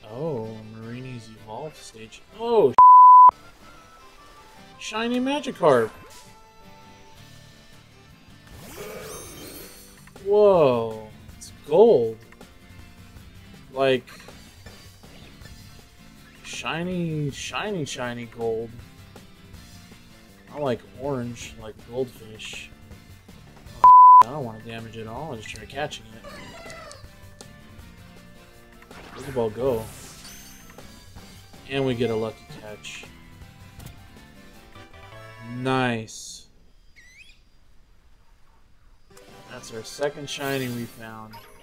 Oh, Marini's Evolve stage. Oh, shiny Magikarp. Whoa, it's gold. Like, shiny gold. I like orange, like goldfish. Oh, I don't want to damage it at all. I'll just try catching it. Where'd the ball go? And we get a lucky catch. Nice. That's our second shiny we found.